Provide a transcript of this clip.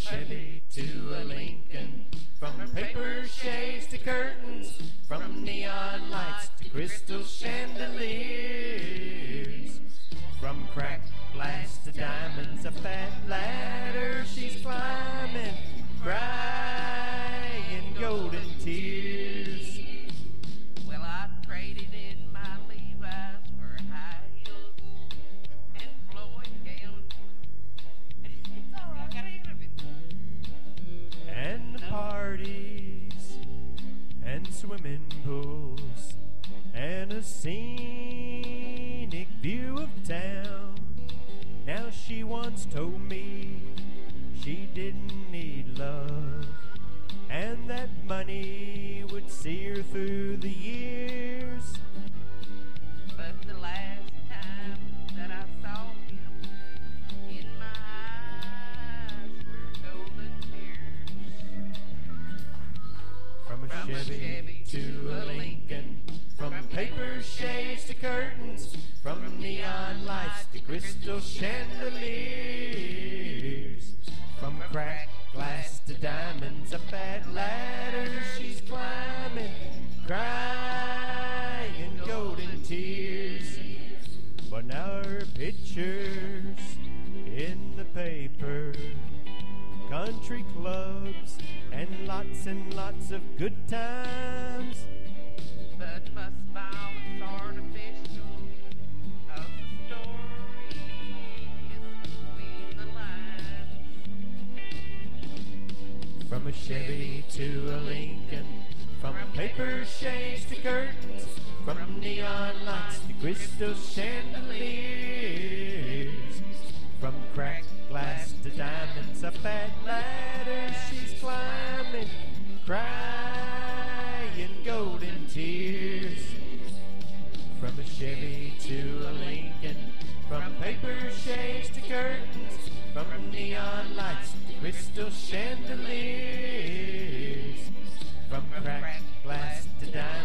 Chevy to a Lincoln, from paper shades to curtains, from neon lights to crystal chandeliers, from cracked glass to diamonds, a fat ladder she's climbing, crying golden tears. Well, I traded in my Levi's for high heels and flowing gowns. It's all right, I got rid of it. And the parties and swimming pools and a scenic view of town. Now she once told me she didn't need love, and that money would see her through the years. But the last time that I saw him, in my eyes were golden tears. From a Chevy to a Lincoln, from paper shades to curtains, from neon lights to crystal chandeliers, from cracked glass to diamonds, a fat ladder she's climbing, crying golden tears. But now her pictures in the paper, country clubs and lots of good times. But must found it's artificial, 'cause the story is between the lines. From a Chevy to a Lincoln, from paper shades to curtains, from neon lights to crystal chandeliers, from cracked glass to diamonds, a fat ladder she's climbing, crying golden tears. From a Chevy to a Lincoln, from paper shades to curtains, from neon lights to crystal chandeliers, from cracked glass to diamonds.